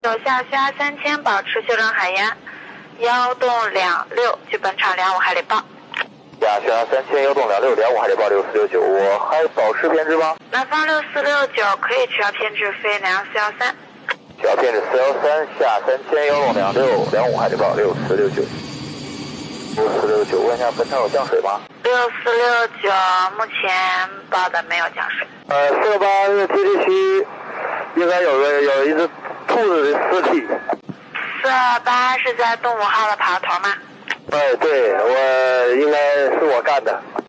有下虾3000，保持修正海盐。1栋26，距本场25海里报。 下虾3000，1栋26，25海里报6469，我还保持偏置吗？ 南方6469，可以取消偏置，飞2413。 取消偏置413，下3000，1栋26，25海里报6469。6469，问一下本场有降水吗 6469，目前报的没有降水。 468这个基地区应该有一只兔子的尸体。 428是在动5号的跑头吗？ 对，应该是我干的。